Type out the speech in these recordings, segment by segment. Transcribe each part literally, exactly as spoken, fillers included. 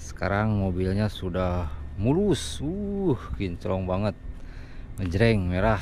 sekarang mobilnya sudah mulus, uh, kinclong banget, ngejreng merah.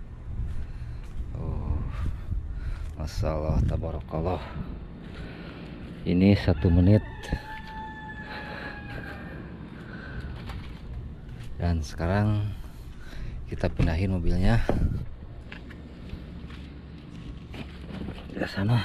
Oh, masalah tabarakallah. Ini satu menit. Dan sekarang kita pindahin mobilnya ke sana.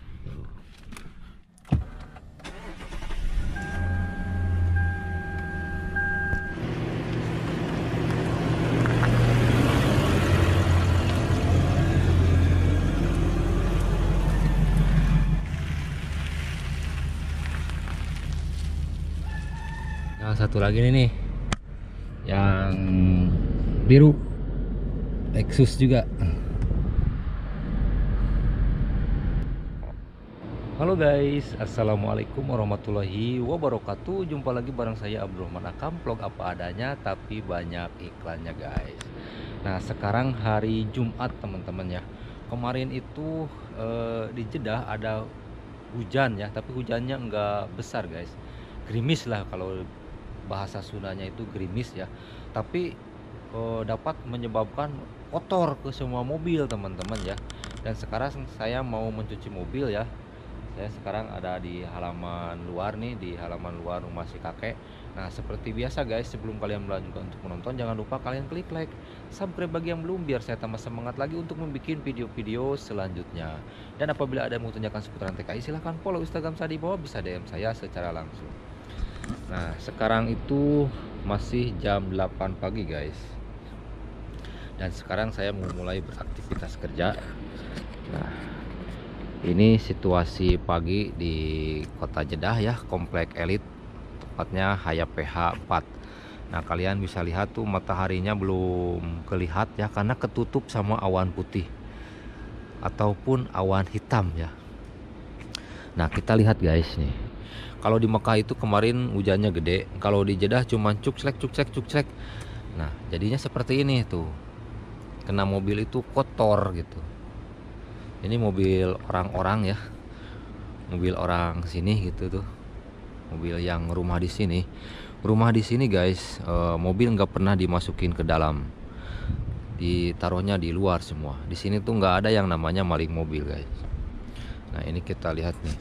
Nah, satu lagi nih, yang biru, Lexus juga. Halo guys, assalamualaikum warahmatullahi wabarakatuh. Jumpa lagi bareng saya Abdurrahman Akam, vlog apa adanya tapi banyak iklannya guys. Nah sekarang hari Jumat teman-teman ya. Kemarin itu eh, di Jeddah ada hujan ya, tapi hujannya enggak besar guys. Gerimis lah kalau bahasa Sundanya itu gerimis ya. Tapi eh, dapat menyebabkan kotor ke semua mobil teman-teman ya. Dan sekarang saya mau mencuci mobil ya. Saya sekarang ada di halaman luar nih, di halaman luar rumah si kakek. Nah seperti biasa guys, sebelum kalian melanjutkan untuk menonton, jangan lupa kalian klik like, subscribe bagi yang belum, biar saya tambah semangat lagi untuk membuat video-video selanjutnya. Dan apabila ada yang mau tanyakan seputaran T K I, silahkan follow Instagram saya di bawah, bisa D M saya secara langsung. Nah sekarang itu masih jam delapan pagi guys. Dan sekarang saya mau mulai beraktivitas kerja. Nah ini situasi pagi di kota Jeddah ya, komplek elit, tepatnya Haya P H empat. Nah kalian bisa lihat tuh mataharinya belum kelihat ya, karena ketutup sama awan putih ataupun awan hitam ya. Nah kita lihat guys nih, kalau di Mekah itu kemarin hujannya gede, kalau di Jeddah cuma cukslek cukslek cukslek. Nah jadinya seperti ini tuh, kena mobil itu kotor gitu. Ini mobil orang-orang ya, mobil orang sini gitu tuh, mobil yang rumah di sini. Rumah di sini guys, eh, mobil nggak pernah dimasukin ke dalam, ditaruhnya di luar semua. Di sini tuh nggak ada yang namanya maling mobil guys. Nah ini kita lihat nih,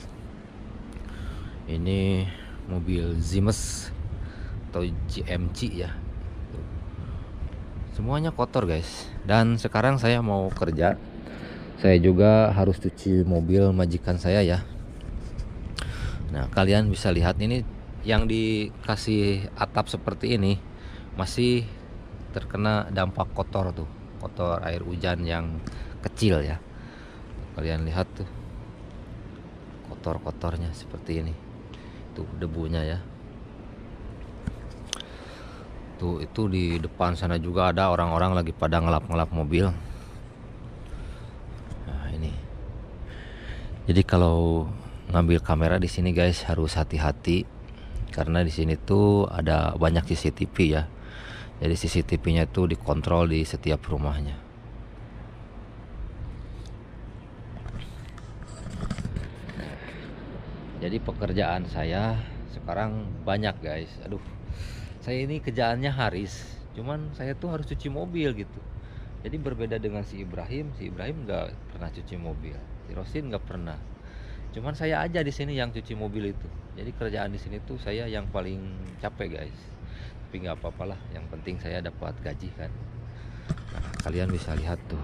ini mobil Zimes atau G M C ya, semuanya kotor guys. Dan sekarang saya mau kerja, saya juga harus cuci mobil majikan saya ya. Nah kalian bisa lihat ini, yang dikasih atap seperti ini masih terkena dampak kotor tuh, kotor air hujan yang kecil ya. Kalian lihat tuh, kotor-kotornya seperti ini tuh, debunya ya. Tuh itu di depan sana juga ada orang-orang lagi pada ngelap-ngelap mobil. Nah ini, jadi kalau ngambil kamera di sini guys harus hati-hati, karena di sini tuh ada banyak C C T V ya. Jadi C C T V-nya tuh dikontrol di setiap rumahnya. Jadi pekerjaan saya sekarang banyak guys. Aduh, saya ini kerjaannya haris, cuman saya tuh harus cuci mobil gitu. Jadi berbeda dengan si Ibrahim, si Ibrahim nggak pernah cuci mobil, si Rosin nggak pernah. Cuman saya aja di sini yang cuci mobil itu. Jadi kerjaan di sini tuh saya yang paling capek guys. Tapi nggak apa-apalah, yang penting saya dapat gaji kan. Nah, kalian bisa lihat tuh,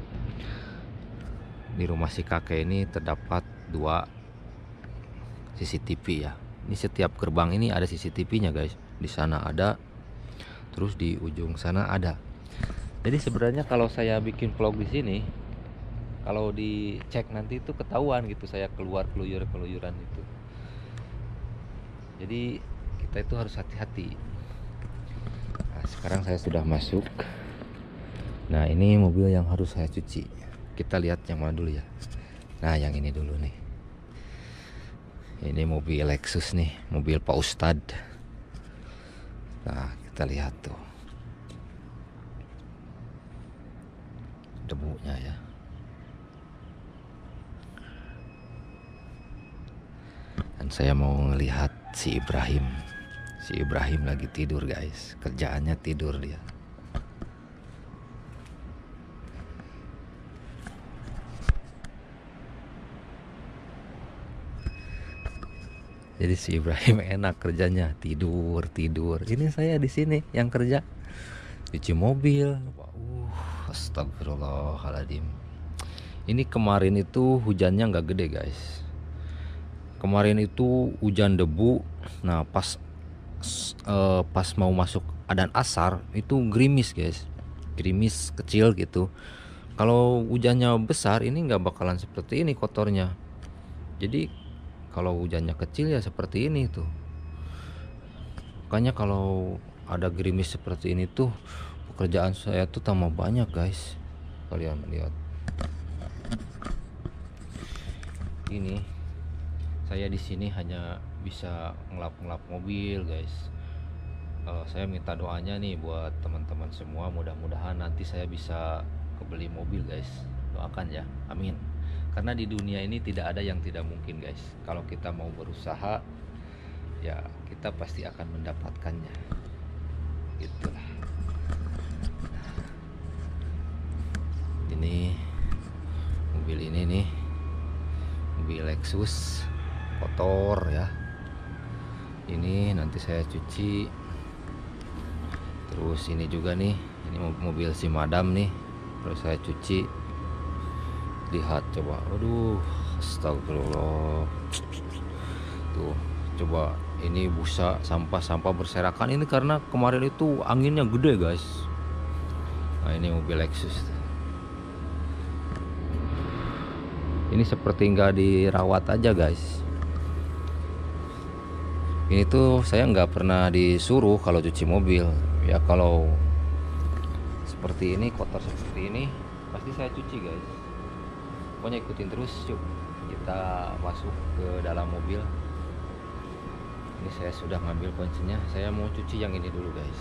di rumah si kakek ini terdapat dua C C T V ya. Ini setiap gerbang ini ada C C T V-nya guys. Di sana ada, terus di ujung sana ada. Jadi sebenarnya kalau saya bikin vlog di sini, kalau dicek nanti itu ketahuan gitu saya keluar keluyur-keluyuran itu. Jadi kita itu harus hati-hati. Nah, sekarang saya sudah masuk. Nah ini mobil yang harus saya cuci. Kita lihat yang mana dulu ya. Nah yang ini dulu nih. Ini mobil Lexus nih, mobil Pak Ustadz. Nah kita lihat tuh debunya ya. Dan saya mau ngelihat si Ibrahim. Si Ibrahim lagi tidur guys, kerjaannya tidur dia. Jadi si Ibrahim enak kerjanya, tidur tidur. Ini saya di sini yang kerja, cuci mobil. Uh, astagfirullahaladzim. Ini kemarin itu hujannya nggak gede guys. Kemarin itu hujan debu. Nah pas uh, pas mau masuk adzan asar itu gerimis guys, gerimis kecil gitu. Kalau hujannya besar ini nggak bakalan seperti ini kotornya. Jadi kalau hujannya kecil ya seperti ini tuh. Makanya kalau ada gerimis seperti ini tuh pekerjaan saya tuh tambah banyak guys. Kalian lihat. Ini saya di sini hanya bisa ngelap-ngelap mobil guys. Uh, saya minta doanya nih buat teman-teman semua, mudah-mudahan nanti saya bisa kebeli mobil guys. Doakan ya, amin. Karena di dunia ini tidak ada yang tidak mungkin guys. Kalau kita mau berusaha, ya kita pasti akan mendapatkannya. Gitulah. Ini mobil ini nih, mobil Lexus kotor ya. Ini nanti saya cuci. Terus ini juga nih, ini mobil si madam nih, terus saya cuci. Lihat coba, aduh, astagfirullah. Tuh, coba ini busa sampah-sampah berserakan ini karena kemarin itu anginnya gede guys. Nah ini mobil Lexus. Ini seperti nggak dirawat aja guys. Ini tuh saya nggak pernah disuruh kalau cuci mobil. Ya kalau seperti ini, kotor seperti ini, pasti saya cuci guys. Pokoknya ikutin terus, yuk kita masuk ke dalam mobil. Ini saya sudah ngambil kuncinya. Saya mau cuci yang ini dulu guys.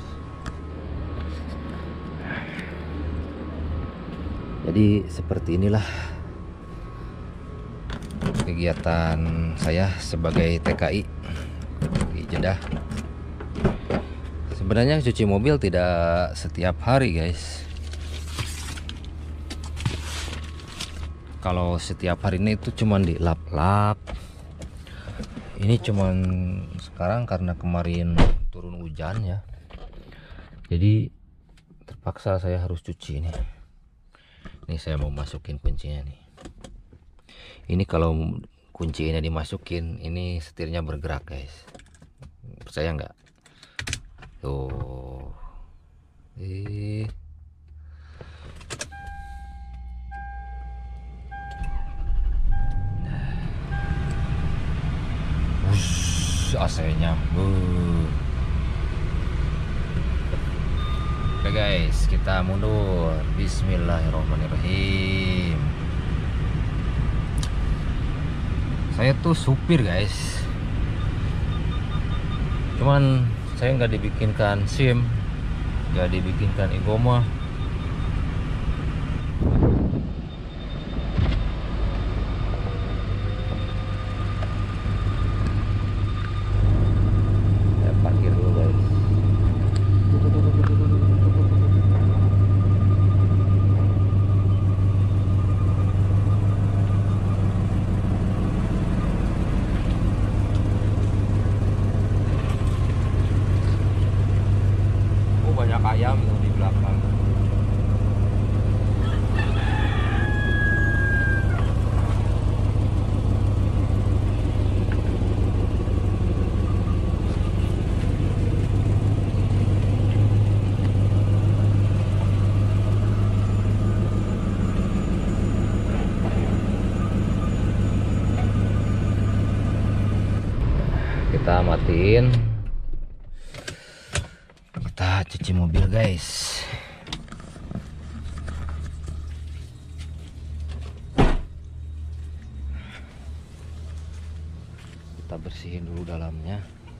Jadi seperti inilah kegiatan saya sebagai T K I di Jeddah. Sebenarnya cuci mobil tidak setiap hari guys. Kalau setiap hari ini itu cuman dilap-lap. Ini cuman sekarang karena kemarin turun hujan ya. Jadi terpaksa saya harus cuci ini. Ini saya mau masukin kuncinya nih. Ini kalau kunci ini dimasukin, ini setirnya bergerak guys. Percaya nggak? Tuh. Eh. A C-nya. Uh. Oke guys, kita mundur. Bismillahirrahmanirrahim. Saya tuh supir guys. Cuman saya nggak dibikinkan SIM, nggak dibikinkan igoma. Ayam tuh di belakang. Kita matiin. Kita cuci mobil guys. Kita bersihin dulu dalamnya.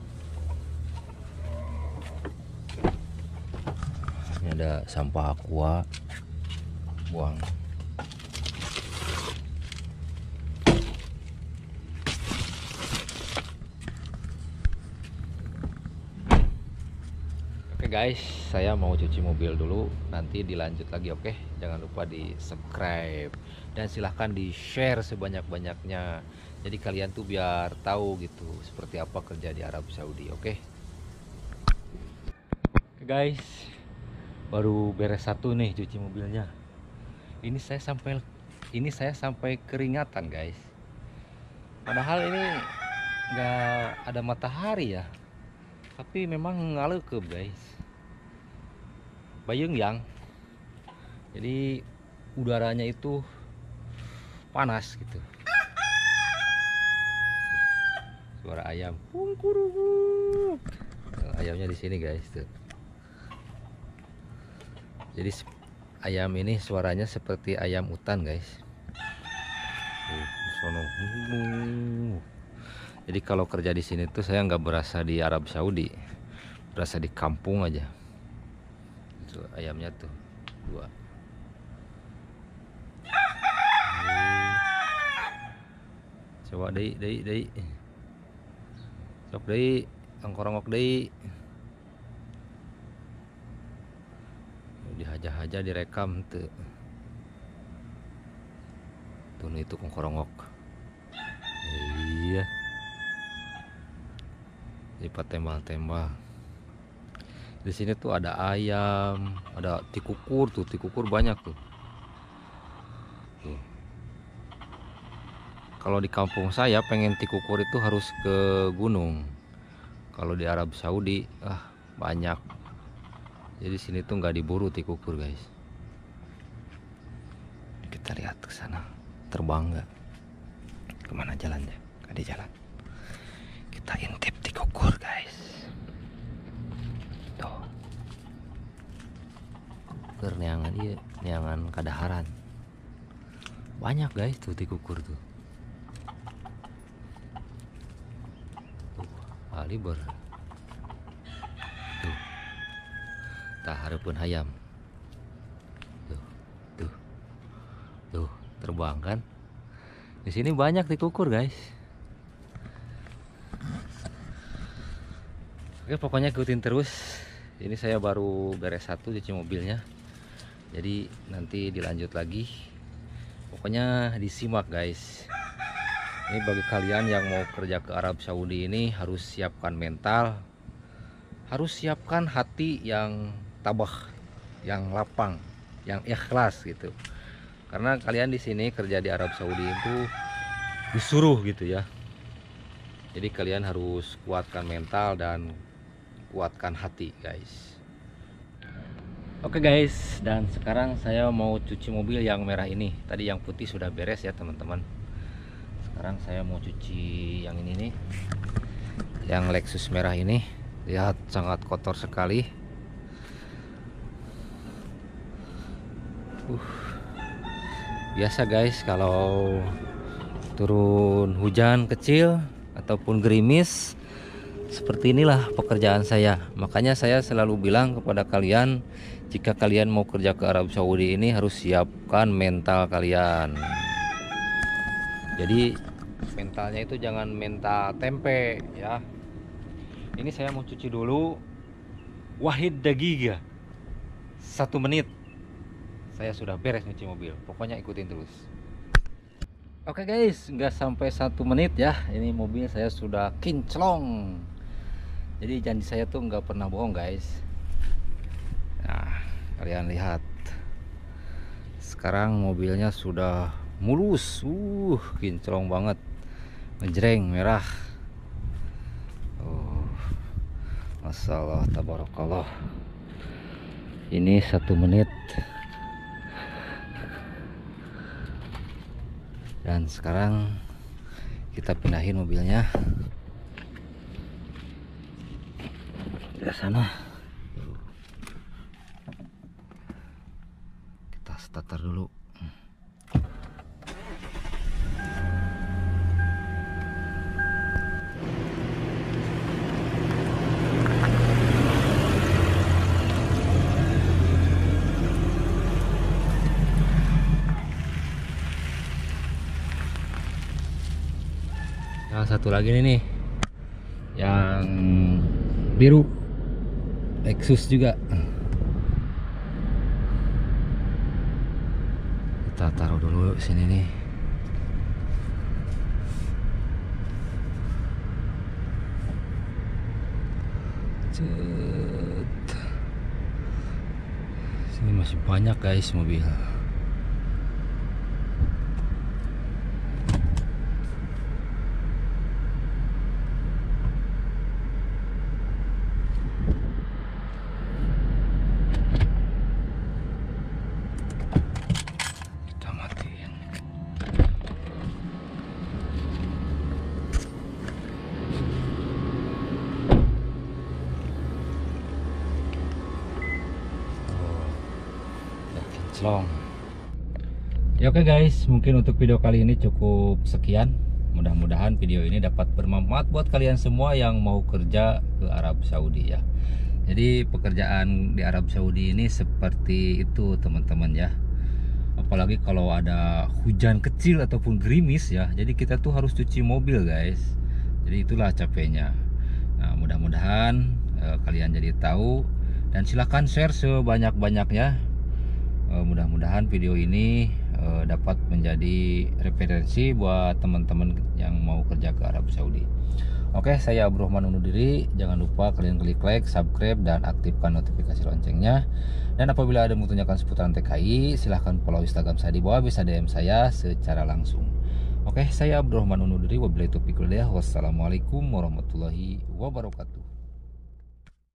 Ini ada sampah aqua, buang. Oke guys, saya mau cuci mobil dulu, nanti dilanjut lagi. Oke, jangan lupa di subscribe dan silahkan di share sebanyak-banyaknya. Jadi kalian tuh biar tahu gitu seperti apa kerja di Arab Saudi. Oke. Oke guys, baru beres satu nih cuci mobilnya. Ini saya sampai ini saya sampai keringatan guys. Padahal ini nggak ada matahari ya, tapi memang ngaleukeub guys. Bayang yang jadi udaranya itu panas gitu. Suara ayam kungkuruk. Ayamnya di sini guys tuh. Jadi ayam ini suaranya seperti ayam hutan guys. Tuh, sono. Jadi kalau kerja di sini tuh saya nggak berasa di Arab Saudi, berasa di kampung aja. Itu ayamnya tuh dua. Coba deh, deh, deh. Sok deh, angkorongok deh. Dihaja-haja direkam tuh. Tuh itu angkorongok. Iya. Lipat tembal-tembal. Di sini tuh ada ayam, ada tikukur tuh, tikukur banyak tuh. Tuh. Kalau di kampung saya pengen tikukur itu harus ke gunung. Kalau di Arab Saudi, ah banyak. Jadi sini tuh nggak diburu tikukur guys. Kita lihat ke sana, terbang nggak? Kemana jalannya? Nggak di jalan. Kita intip tikukur guys. Neangan iya, neangan kadaharan. Banyak guys tuh tikukur tuh. Tuh, aliber. Tuh. Tah hareupeun hayam. Tuh, tuh. Tuh, terbang kan? Di sini banyak tikukur guys. Oke, pokoknya ikutin terus. Ini saya baru beres satu cuci mobilnya. Jadi nanti dilanjut lagi. Pokoknya disimak guys. Ini bagi kalian yang mau kerja ke Arab Saudi ini harus siapkan mental, harus siapkan hati yang tabah, yang lapang, yang ikhlas gitu. Karena kalian di sini kerja di Arab Saudi itu disuruh gitu ya. Jadi kalian harus kuatkan mental dan kuatkan hati guys. Oke guys, dan sekarang saya mau cuci mobil yang merah ini. Tadi yang putih sudah beres ya teman-teman. Sekarang saya mau cuci yang ini nih, yang Lexus merah ini. Lihat sangat kotor sekali. uh. Biasa guys, kalau turun hujan kecil ataupun gerimis, seperti inilah pekerjaan saya. Makanya saya selalu bilang kepada kalian, jika kalian mau kerja ke Arab Saudi ini harus siapkan mental kalian. Jadi mentalnya itu jangan mental tempe ya. Ini saya mau cuci dulu. Wahid dagiga, satu menit saya sudah beres nyuci mobil. Pokoknya ikutin terus. Oke guys, nggak sampai satu menit ya, ini mobil saya sudah kinclong. Jadi janji saya tuh nggak pernah bohong guys. Nah, kalian lihat. Sekarang mobilnya sudah mulus. Uh, kinclong banget. Ngejreng merah. Oh, masalah tabarakallah. Ini satu menit. Dan sekarang kita pindahin mobilnya ke sana. Kita starter dulu. Nah, satu lagi nih, nih yang biru. Lexus juga. Kita taruh dulu sini nih. Cet. Sini masih banyak guys mobil. Long. Ya oke guys, mungkin untuk video kali ini cukup sekian. Mudah-mudahan video ini dapat bermanfaat buat kalian semua yang mau kerja ke Arab Saudi ya. Jadi pekerjaan di Arab Saudi ini seperti itu teman-teman ya. Apalagi kalau ada hujan kecil ataupun gerimis ya. Jadi kita tuh harus cuci mobil guys. Jadi itulah capeknya. Nah mudah-mudahan eh, kalian jadi tahu. Dan silahkan share sebanyak-banyaknya. Mudah-mudahan video ini uh, dapat menjadi referensi buat teman-teman yang mau kerja ke Arab Saudi. Oke, saya Abdurrahman undur diri. Jangan lupa kalian klik like, subscribe, dan aktifkan notifikasi loncengnya. Dan apabila ada yang mau tanyakan seputaran T K I, silahkan follow Instagram saya di bawah, bisa D M saya secara langsung. Oke, saya Abdurrahman undur diri. Wabillahi taufiq wal hidayah. Wassalamualaikum warahmatullahi wabarakatuh.